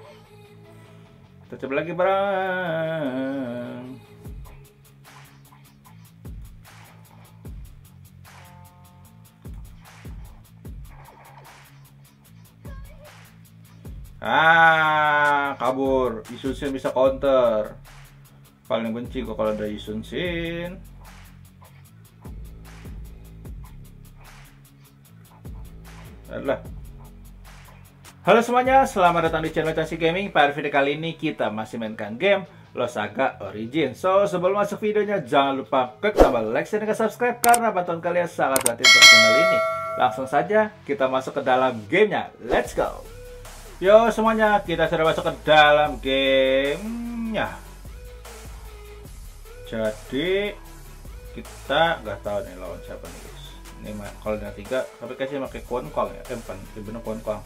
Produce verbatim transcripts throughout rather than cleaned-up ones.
Kita coba lagi bareng. Ah, kabur. Isun Shin bisa counter. Paling benci gua kalau ada Isun Shin. Adalah. Halo semuanya, selamat datang di channel Chansi Gaming. Pada video kali ini kita masih mainkan game Lost Saga Origin. So, sebelum masuk videonya jangan lupa klik tombol like dan subscribe karena bantuan kalian sangat gratis untuk channel ini. Langsung saja kita masuk ke dalam gamenya. Let's go. Yo semuanya, kita sudah masuk ke dalam gamenya. Jadi kita nggak tahu nih lawan siapa nih guys. Ini kalau dengan tiga, tapi kasih pakai Kwon Kong ya. Eh bukan, bener Kwon Kong.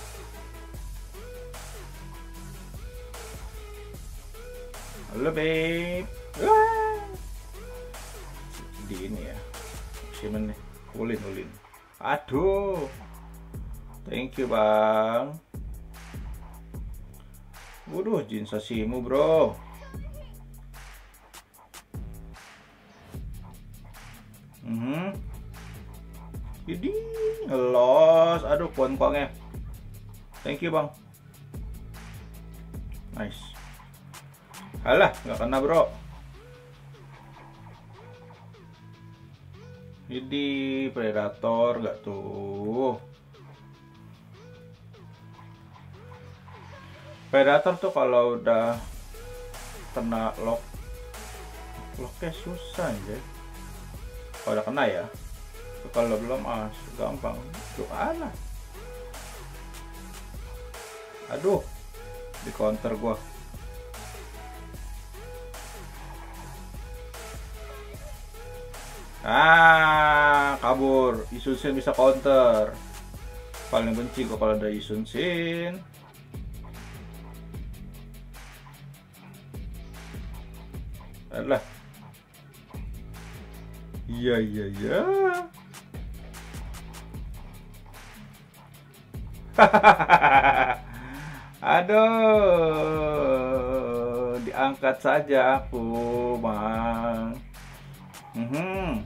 Halo babe. Wah. Di ini ya. Siapa nih? Ulin ulin. Aduh. Thank you bang. Waduh, Jin Sashimu bro. Hmm. Jadi ngelos. Aduh, Kwon Kongnya. Thank you bang. Nice. Alah, nggak kena bro. Jadi predator nggak tuh. Predator tuh kalau udah kena lock, locknya susah aja. Kalau udah kena ya. Kalau belum ah gampang. Tuh alah. Aduh, di counter gua. Ah, kabur. Isun Shin bisa counter. Paling benci gua kalau ada Isun Shin. Adalah. Iya iya iya. Aduh, diangkat saja aku, bang. Hmm.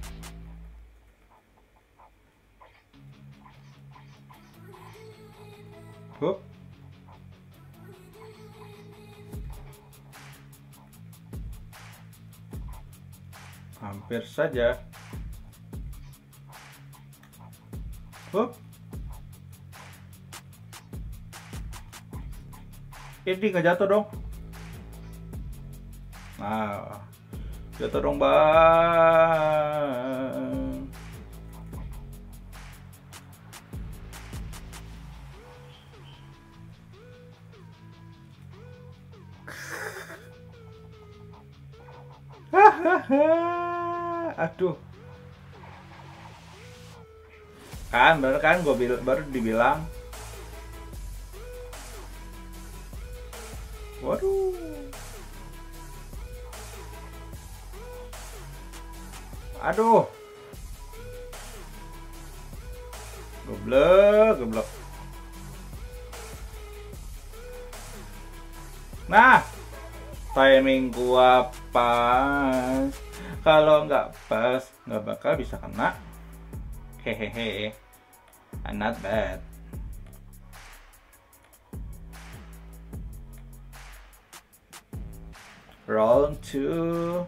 Hup. Hampir saja. Hup. Ini nggak jatuh dong. Nah, jatuh dong bang. Hahaha. Aduh, kan baru kan gue bil baru dibilang. Waduh, aduh, goblok goblok. Nah, timing gua pas. Kalau nggak pas, nggak bakal bisa kena. Hehehe, not bad. Round two.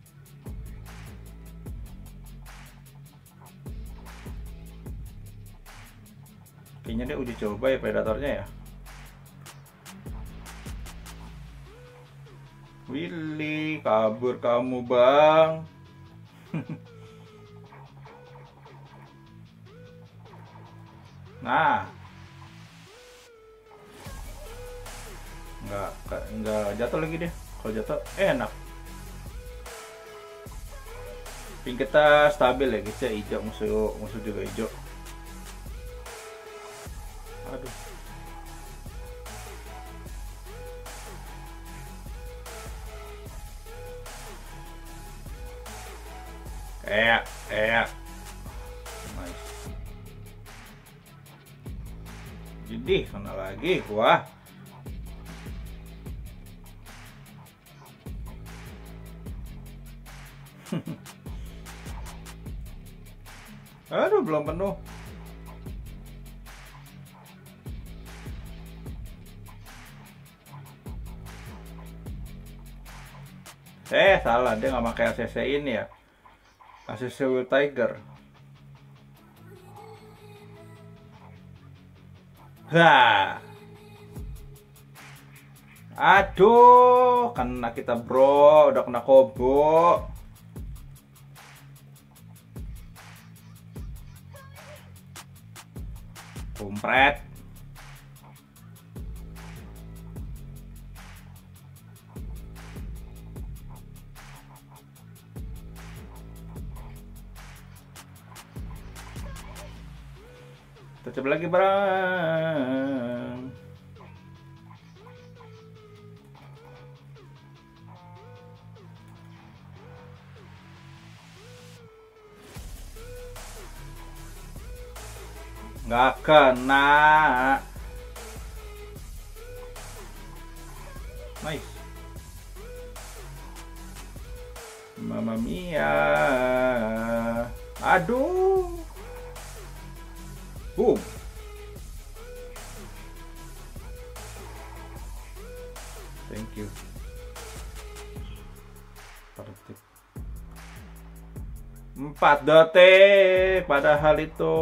Kayaknya dia uji coba ya predatornya ya. Willy, kabur kamu bang. Nah, nggak nggak jatuh lagi deh. Kalau jatuh enak. Ping kita stabil ya guys ya, hijau musuh musuh juga hijau. Aduh. Eh, eh. Nice. Jadi kena lagi gua. Aduh, belum penuh. Eh, salah. Dia nggak pakai A C C ini ya. A C C Will Tiger. Hah. Aduh, kena kita bro. Udah kena kobo. Kumpret. Kita coba lagi bareng. Nggak kena. Nice. Mamma mia. Aduh. Boom. Thank you. Empat detik padahal itu.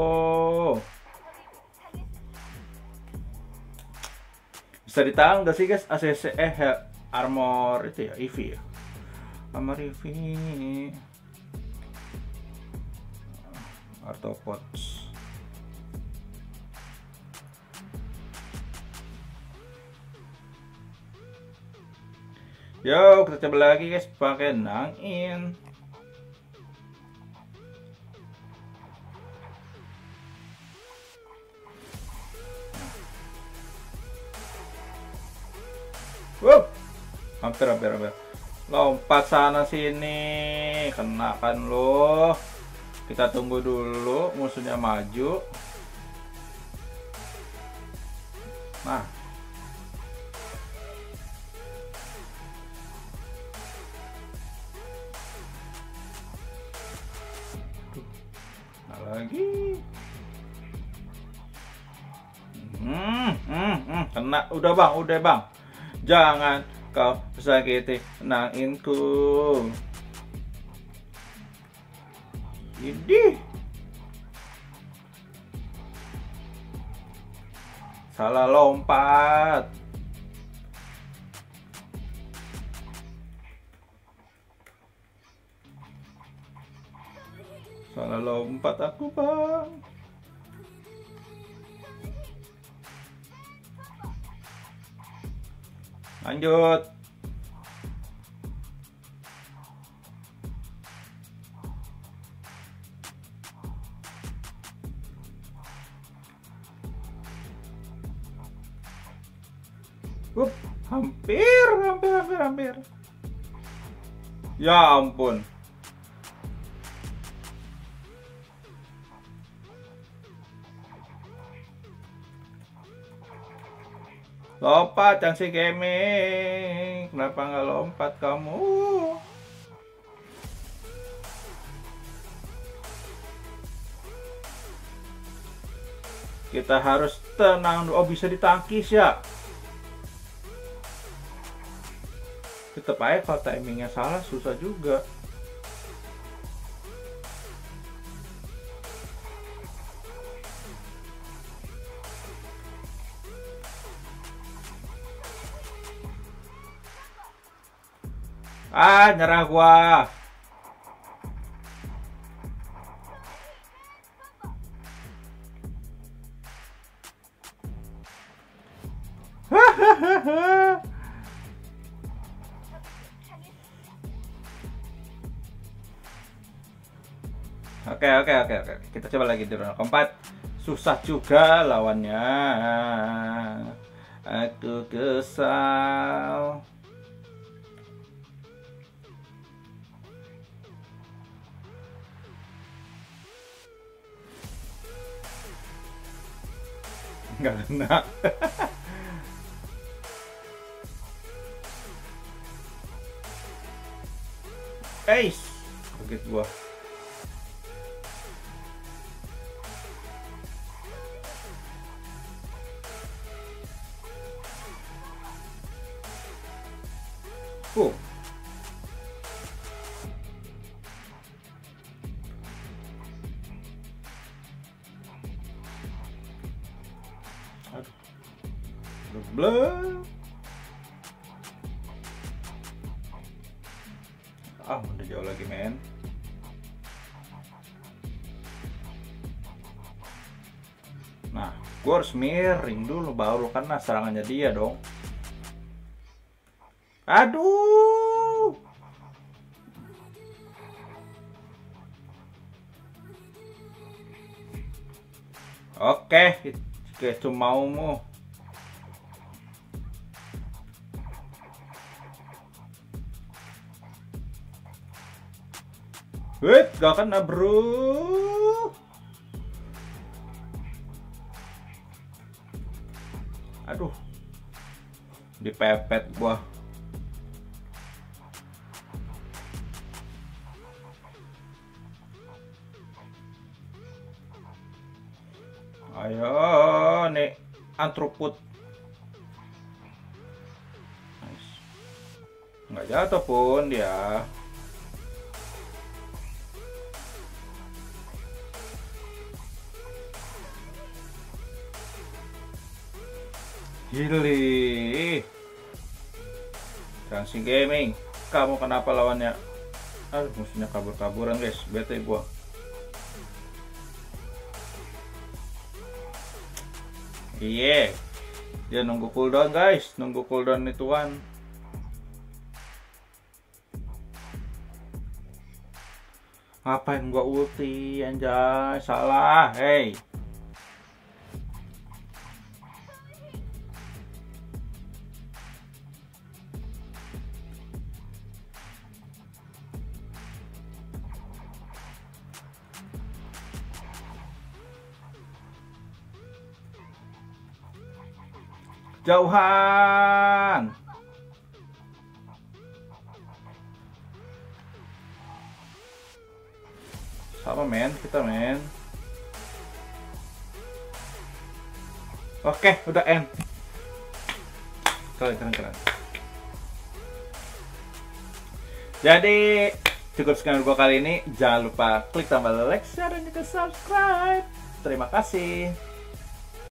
Bisa ditahan gak sih guys A C C eh armor itu ya E V ya. Armor E V. Arthropods. Yo, kita coba lagi guys pakai nangin. Wuh, hampir hampir hampir. Lompat sana sini, kenakan lo. Kita tunggu dulu musuhnya maju. Nah. Nah lagi. Hmm, hmm, hmm, kena. Udah bang, udah bang. Jangan kau sakiti nanginku. Ini salah lompat. Salah lompat aku bang. Lanjut. Up, hampir, hampir, hampir, hampir. Ya ampun. Lompat yang si gaming. Kenapa nggak lompat kamu? Kita harus tenang. Oh, bisa ditangkis ya. Tetap aja kalau timingnya salah susah juga. Ah, nyerah gua. Hahaha. Oke, oke, oke, oke. Kita coba lagi di ronde keempat. Susah juga lawannya. Aku kesal. Nggak kena. Ace. Kaget gua. Uh. Aduh. Bleh. Ah, udah jauh lagi, men. Nah, gue harus miring dulu baru kena serangannya dia dong. Aduh. Oke, itu maumu. Wait, gak kena bro. Aduh, dipepet gua. Ayo nih, Antruput. Nice. Nggak jatuh pun dia. Gili. Transing Gaming, kamu kenapa lawannya? Aduh, musuhnya kabur-kaburan guys, bete gua. Iya, dia nunggu cooldown guys, nunggu cooldown ituan. Ngapain gua ulti anjay, salah, hey. Jauhan. Sama men, kita men. Oke, udah end. Keren, keren, keren. Jadi cukup sekian gua kali ini. Jangan lupa klik tombol like, share, dan juga subscribe. Terima kasih.